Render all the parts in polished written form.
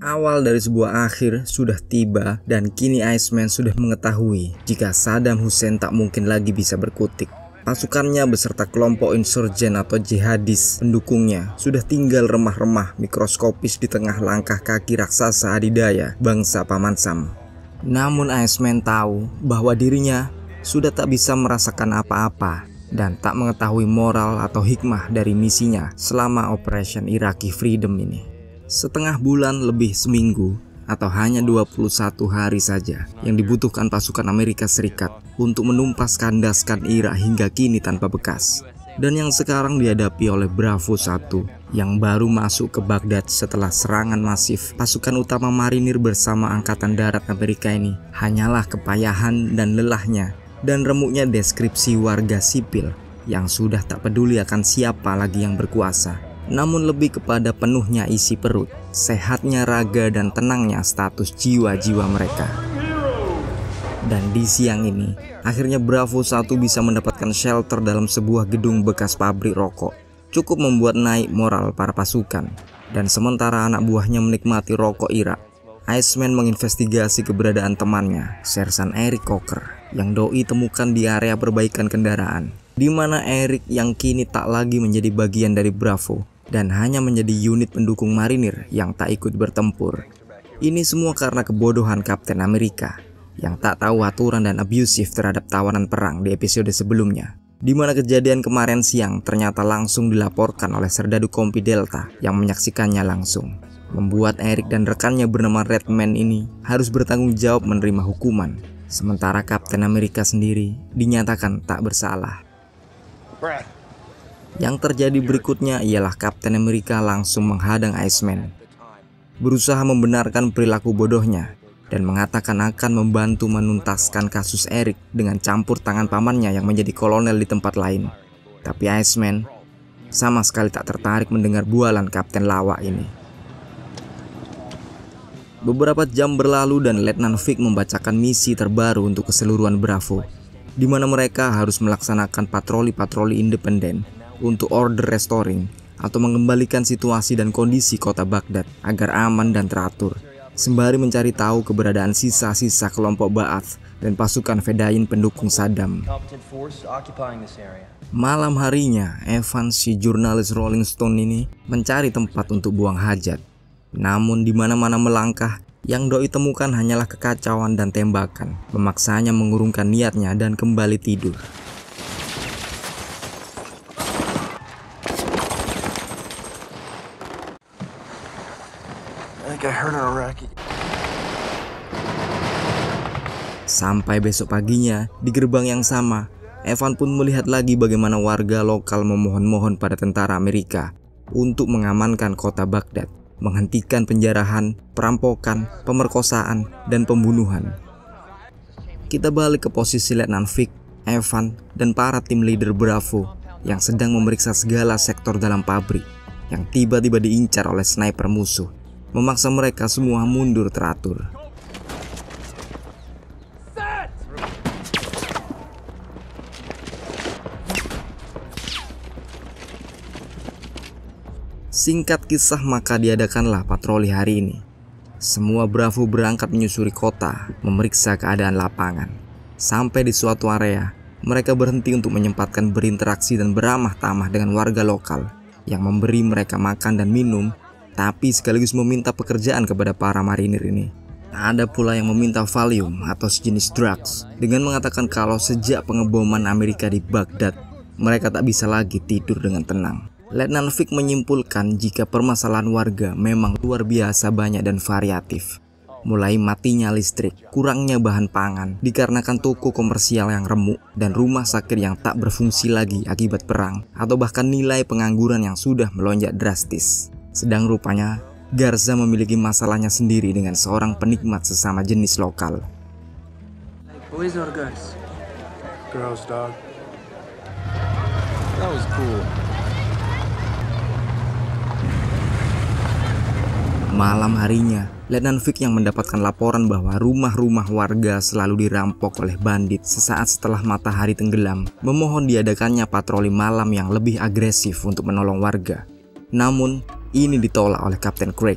Awal dari sebuah akhir sudah tiba dan kini Iceman sudah mengetahui jika Saddam Hussein tak mungkin lagi bisa berkutik. Pasukannya beserta kelompok insurgen atau jihadis pendukungnya sudah tinggal remah-remah mikroskopis di tengah langkah kaki raksasa adidaya bangsa Paman Sam. Namun Iceman tahu bahwa dirinya sudah tak bisa merasakan apa-apa dan tak mengetahui moral atau hikmah dari misinya selama Operation Iraqi Freedom ini. Setengah bulan lebih seminggu atau hanya 21 hari saja yang dibutuhkan pasukan Amerika Serikat untuk menumpas kandaskan Irak hingga kini tanpa bekas. Dan yang sekarang dihadapi oleh Bravo 1 yang baru masuk ke Baghdad setelah serangan masif pasukan utama marinir bersama Angkatan Darat Amerika ini hanyalah kepayahan dan lelahnya dan remuknya deskripsi warga sipil yang sudah tak peduli akan siapa lagi yang berkuasa, namun lebih kepada penuhnya isi perut, sehatnya raga dan tenangnya status jiwa-jiwa mereka. Dan di siang ini, akhirnya Bravo 1 bisa mendapatkan shelter dalam sebuah gedung bekas pabrik rokok. Cukup membuat naik moral para pasukan. Dan sementara anak buahnya menikmati rokok Irak, Iceman menginvestigasi keberadaan temannya, Sersan Eric Coker, yang doi temukan di area perbaikan kendaraan, di mana Eric yang kini tak lagi menjadi bagian dari Bravo dan hanya menjadi unit pendukung marinir yang tak ikut bertempur. Ini semua karena kebodohan Kapten Amerika yang tak tahu aturan dan abusif terhadap tawanan perang di episode sebelumnya, di mana kejadian kemarin siang ternyata langsung dilaporkan oleh Serdadu Kompi Delta yang menyaksikannya langsung, membuat Eric dan rekannya bernama Redman ini harus bertanggung jawab menerima hukuman, sementara Kapten Amerika sendiri dinyatakan tak bersalah. Yang terjadi berikutnya ialah Kapten Amerika langsung menghadang Iceman, berusaha membenarkan perilaku bodohnya dan mengatakan akan membantu menuntaskan kasus Eric dengan campur tangan pamannya yang menjadi kolonel di tempat lain. Tapi Iceman sama sekali tak tertarik mendengar bualan Kapten lawak ini. Beberapa jam berlalu dan Letnan Vic membacakan misi terbaru untuk keseluruhan Bravo, di mana mereka harus melaksanakan patroli-patroli independen untuk order restoring atau mengembalikan situasi dan kondisi kota Baghdad agar aman dan teratur, sembari mencari tahu keberadaan sisa-sisa kelompok Ba'ath dan pasukan Fedayeen pendukung Saddam. Malam harinya, Evans, si jurnalis Rolling Stone ini mencari tempat untuk buang hajat. Namun di mana-mana melangkah, yang doi temukan hanyalah kekacauan dan tembakan, memaksanya mengurungkan niatnya dan kembali tidur. Sampai besok paginya, di gerbang yang sama, Evan pun melihat lagi bagaimana warga lokal memohon-mohon pada tentara Amerika untuk mengamankan kota Baghdad, menghentikan penjarahan, perampokan, pemerkosaan, dan pembunuhan. Kita balik ke posisi Letnan Vic, Evan, dan para tim leader Bravo yang sedang memeriksa segala sektor dalam pabrik yang tiba-tiba diincar oleh sniper musuh, memaksa mereka semua mundur teratur. Singkat kisah, maka diadakanlah patroli hari ini. Semua Bravo berangkat menyusuri kota, memeriksa keadaan lapangan. Sampai di suatu area, mereka berhenti untuk menyempatkan berinteraksi dan beramah tamah dengan warga lokal yang memberi mereka makan dan minum, tapi sekaligus meminta pekerjaan kepada para marinir ini. Ada pula yang meminta Valium atau sejenis drugs dengan mengatakan kalau sejak pengeboman Amerika di Baghdad, mereka tak bisa lagi tidur dengan tenang. Letnan Vic menyimpulkan jika permasalahan warga memang luar biasa banyak dan variatif. Mulai matinya listrik, kurangnya bahan pangan dikarenakan toko komersial yang remuk dan rumah sakit yang tak berfungsi lagi akibat perang, atau bahkan nilai pengangguran yang sudah melonjak drastis. Sedang rupanya Garza memiliki masalahnya sendiri dengan seorang penikmat sesama jenis lokal. Boys or girls? Girls, dog. That was cool. Malam harinya, Letnan Vic yang mendapatkan laporan bahwa rumah-rumah warga selalu dirampok oleh bandit sesaat setelah matahari tenggelam, memohon diadakannya patroli malam yang lebih agresif untuk menolong warga. Namun, ini ditolak oleh Kapten Craig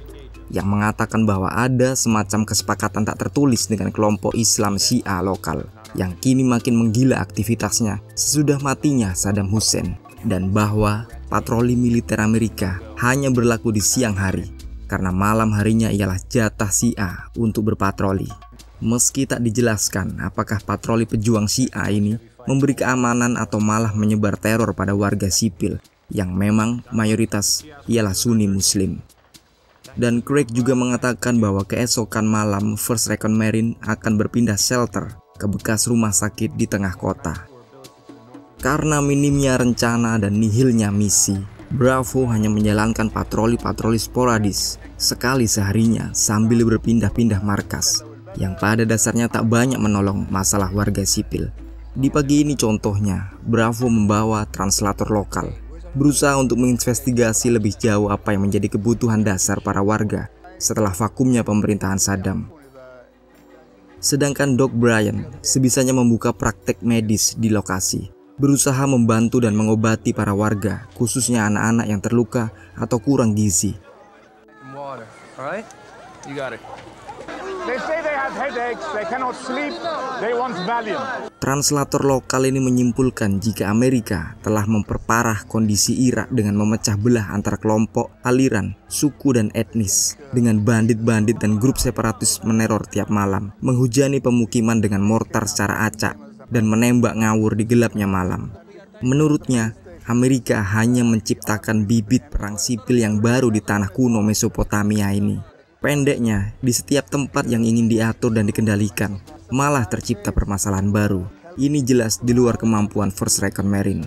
yang mengatakan bahwa ada semacam kesepakatan tak tertulis dengan kelompok Islam Syiah lokal yang kini makin menggila aktivitasnya sesudah matinya Saddam Hussein, dan bahwa patroli militer Amerika hanya berlaku di siang hari karena malam harinya ialah jatah Syiah untuk berpatroli. Meski tak dijelaskan apakah patroli pejuang Syiah ini memberi keamanan atau malah menyebar teror pada warga sipil yang memang mayoritas ialah Sunni Muslim. Dan Craig juga mengatakan bahwa keesokan malam First Recon Marine akan berpindah shelter ke bekas rumah sakit di tengah kota. Karena minimnya rencana dan nihilnya misi, Bravo hanya menjalankan patroli-patroli sporadis sekali seharinya sambil berpindah-pindah markas, yang pada dasarnya tak banyak menolong masalah warga sipil. Di pagi ini contohnya, Bravo membawa translator lokal, berusaha untuk menginvestigasi lebih jauh apa yang menjadi kebutuhan dasar para warga setelah vakumnya pemerintahan Saddam. Sedangkan Doc Bryan sebisanya membuka praktek medis di lokasi, berusaha membantu dan mengobati para warga, khususnya anak-anak yang terluka atau kurang gizi. Water, alright? You got it. They say they have headaches, they cannot sleep, they want Valium. Translator lokal ini menyimpulkan jika Amerika telah memperparah kondisi Irak dengan memecah belah antara kelompok, aliran, suku, dan etnis, dengan bandit-bandit dan grup separatis meneror tiap malam, menghujani pemukiman dengan mortar secara acak, dan menembak ngawur di gelapnya malam. Menurutnya, Amerika hanya menciptakan bibit perang sipil yang baru di tanah kuno Mesopotamia ini. Pendeknya, di setiap tempat yang ingin diatur dan dikendalikan, malah tercipta permasalahan baru. Ini jelas di luar kemampuan First Recon Marine.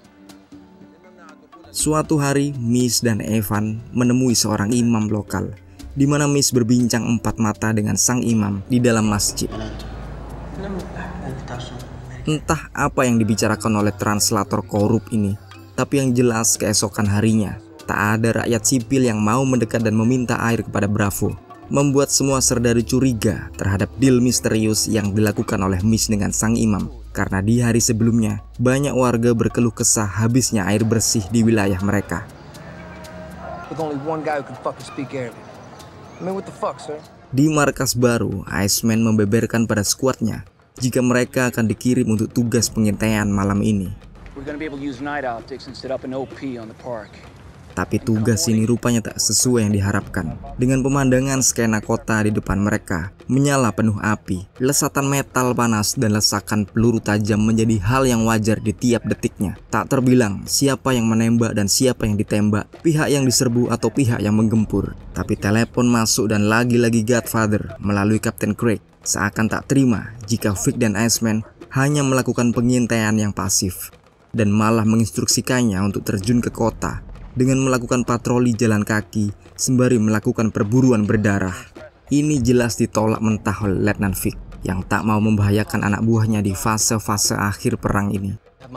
Suatu hari, Miss dan Evan menemui seorang imam lokal, di mana Miss berbincang empat mata dengan sang imam di dalam masjid. Entah apa yang dibicarakan oleh translator korup ini, tapi yang jelas keesokan harinya, tak ada rakyat sipil yang mau mendekat dan meminta air kepada Bravo, membuat semua serdadu curiga terhadap deal misterius yang dilakukan oleh Miss dengan sang imam, karena di hari sebelumnya banyak warga berkeluh kesah habisnya air bersih di wilayah mereka. Di markas baru, Iceman membeberkan pada skuadnya jika mereka akan dikirim untuk tugas pengintaian malam ini. Tapi tugas ini rupanya tak sesuai yang diharapkan. Dengan pemandangan skena kota di depan mereka menyala penuh api, lesatan metal panas dan lesakan peluru tajam menjadi hal yang wajar di tiap detiknya. Tak terbilang siapa yang menembak dan siapa yang ditembak, pihak yang diserbu atau pihak yang menggempur. Tapi telepon masuk dan lagi-lagi Godfather melalui Kapten Craig seakan tak terima jika Vic dan Iceman hanya melakukan pengintaian yang pasif, dan malah menginstruksikannya untuk terjun ke kota dengan melakukan patroli jalan kaki sembari melakukan perburuan berdarah. Ini jelas ditolak mentah oleh Letnan Vic yang tak mau membahayakan anak buahnya di fase-fase akhir perang ini.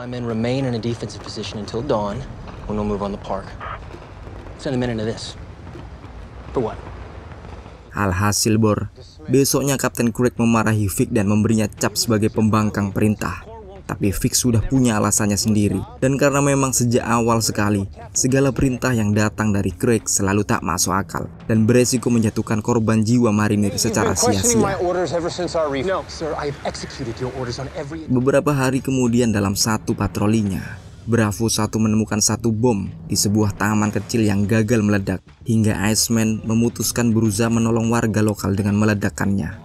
Alhasil Bor, besoknya Kapten Craig memarahi Vic dan memberinya cap sebagai pembangkang perintah. Tapi Vic sudah punya alasannya sendiri, dan karena memang sejak awal sekali segala perintah yang datang dari Craig selalu tak masuk akal dan beresiko menjatuhkan korban jiwa marinir secara sia-sia. Beberapa hari kemudian dalam satu patrolinya, Bravo 1 menemukan satu bom di sebuah taman kecil yang gagal meledak, hingga Iceman memutuskan berusaha menolong warga lokal dengan meledakkannya.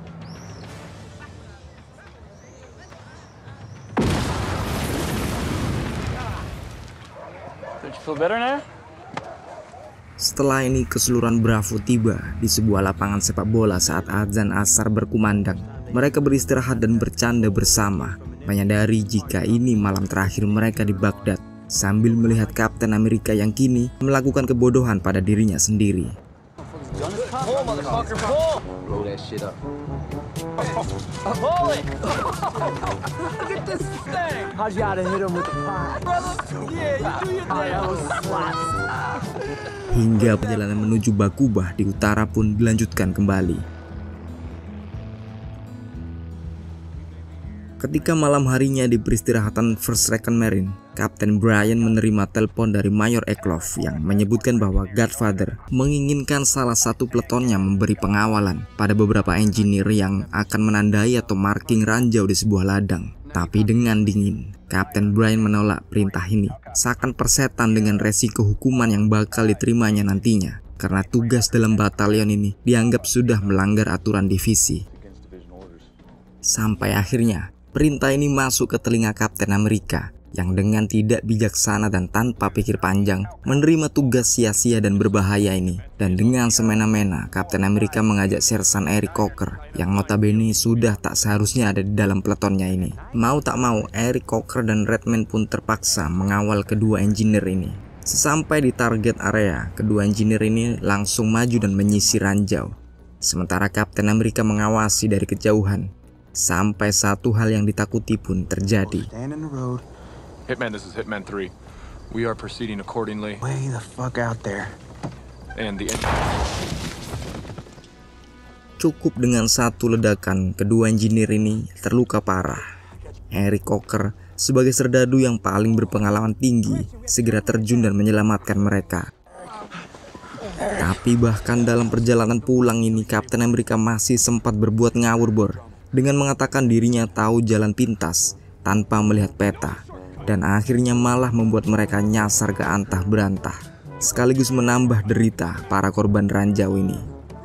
Setelah ini keseluruhan Bravo tiba di sebuah lapangan sepak bola saat azan asar berkumandang. Mereka beristirahat dan bercanda bersama, menyadari jika ini malam terakhir mereka di Baghdad, sambil melihat Kapten Amerika yang kini melakukan kebodohan pada dirinya sendiri. Hingga perjalanan menuju Bakubah di utara pun dilanjutkan kembali. Ketika malam harinya di peristirahatan First Recon Marine, Kapten Brian menerima telepon dari Mayor Eklov yang menyebutkan bahwa Godfather menginginkan salah satu peletonnya memberi pengawalan pada beberapa engineer yang akan menandai atau marking ranjau di sebuah ladang. Tapi dengan dingin, Kapten Brian menolak perintah ini, seakan persetan dengan resiko hukuman yang bakal diterimanya nantinya, karena tugas dalam batalion ini dianggap sudah melanggar aturan divisi. Sampai akhirnya, perintah ini masuk ke telinga Kapten Amerika yang dengan tidak bijaksana dan tanpa pikir panjang menerima tugas sia-sia dan berbahaya ini. Dan dengan semena-mena, Kapten Amerika mengajak Sersan Eric Coker yang notabene sudah tak seharusnya ada di dalam peletonnya ini. Mau tak mau, Eric Coker dan Redman pun terpaksa mengawal kedua engineer ini. Sesampai di target area, kedua engineer ini langsung maju dan menyisir ranjau. Sementara Kapten Amerika mengawasi dari kejauhan. Sampai satu hal yang ditakuti pun terjadi. Hitman, this is Hitman 3. We are proceeding accordingly. Way the fuck out there. And the Cukup dengan satu ledakan, kedua engineer ini terluka parah. Eric Coker sebagai serdadu yang paling berpengalaman tinggi segera terjun dan menyelamatkan mereka. Tapi bahkan dalam perjalanan pulang ini, Kapten Amerika masih sempat berbuat ngawur bor, dengan mengatakan dirinya tahu jalan pintas tanpa melihat peta, dan akhirnya malah membuat mereka nyasar ke antah berantah, sekaligus menambah derita para korban ranjau ini.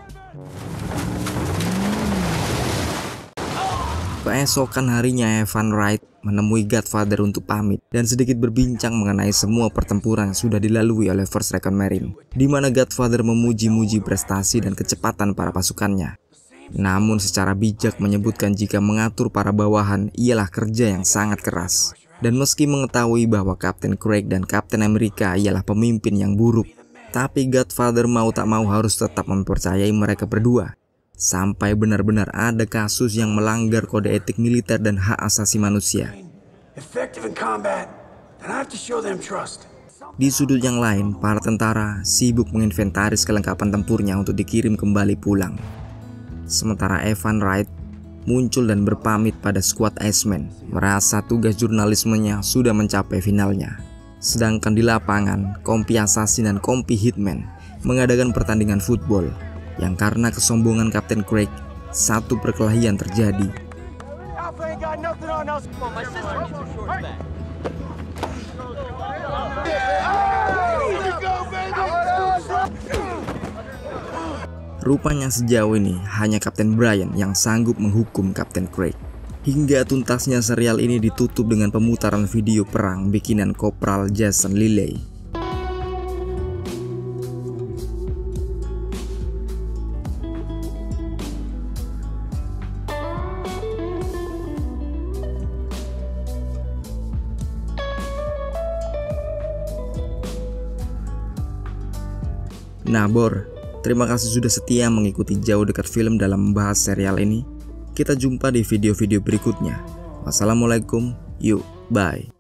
Keesokan harinya, Evan Wright menemui Godfather untuk pamit dan sedikit berbincang mengenai semua pertempuran yang sudah dilalui oleh First Recon Marine, di mana Godfather memuji-muji prestasi dan kecepatan para pasukannya. Namun secara bijak menyebutkan jika mengatur para bawahan ialah kerja yang sangat keras. Dan meski mengetahui bahwa Kapten Craig dan Kapten Amerika ialah pemimpin yang buruk, tapi Godfather mau tak mau harus tetap mempercayai mereka berdua. Sampai benar-benar ada kasus yang melanggar kode etik militer dan hak asasi manusia. Di sudut yang lain, para tentara sibuk menginventaris kelengkapan tempurnya untuk dikirim kembali pulang. Sementara Evan Wright muncul dan berpamit pada skuad Iceman, merasa tugas jurnalismenya sudah mencapai finalnya. Sedangkan di lapangan, Kompi Assassin dan Kompi Hitman mengadakan pertandingan football, yang karena kesombongan Kapten Craig, satu perkelahian terjadi. Rupanya sejauh ini hanya Kapten Brian yang sanggup menghukum Kapten Craig. Hingga tuntasnya serial ini ditutup dengan pemutaran video perang bikinan Kopral Jason Lilley. Nah Bor, terima kasih sudah setia mengikuti Jauh Dekat Film dalam membahas serial ini. Kita jumpa di video-video berikutnya. Wassalamualaikum, yuk, bye.